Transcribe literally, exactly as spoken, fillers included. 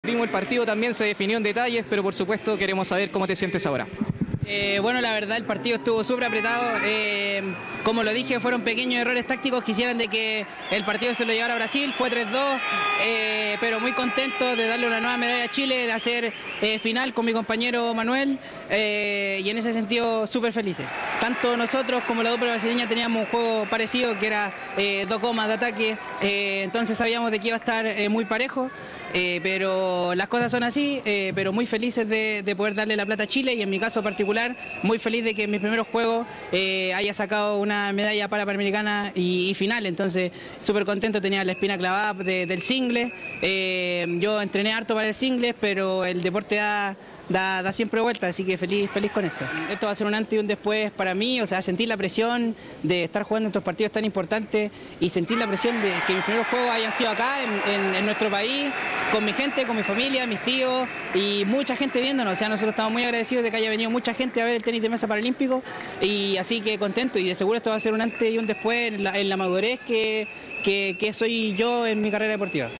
Vimos el partido, también se definió en detalles, pero por supuesto queremos saber cómo te sientes ahora. Eh, bueno, la verdad el partido estuvo súper apretado. Eh, como lo dije, fueron pequeños errores tácticos que hicieron de que el partido se lo llevara a Brasil. Fue tres dos, eh, pero muy contento de darle una nueva medalla a Chile, de hacer eh, final con mi compañero Manuel, eh, y en ese sentido súper felices. Tanto nosotros como la dupla brasileña teníamos un juego parecido, que era eh, dos comas de ataque, eh, entonces sabíamos de que iba a estar eh, muy parejo. Eh, pero las cosas son así, eh, pero muy felices de, de poder darle la plata a Chile, y en mi caso particular muy feliz de que en mis primeros juegos eh, haya sacado una medalla para Panamericana y, y final. Entonces súper contento, tenía la espina clavada de, del single. Eh, yo entrené harto para el single, pero el deporte da, da, da siempre vuelta, así que feliz, feliz con esto. Esto va a ser un antes y un después para mí, o sea, sentir la presión de estar jugando en estos partidos tan importantes y sentir la presión de que mis primeros juegos hayan sido acá en, en, en nuestro país, con mi gente, con mi familia, mis tíos y mucha gente viéndonos. O sea, nosotros estamos muy agradecidos de que haya venido mucha gente a ver el tenis de mesa paralímpico, y así que contento, y de seguro esto va a ser un antes y un después en la, en la madurez que, que, que soy yo en mi carrera deportiva.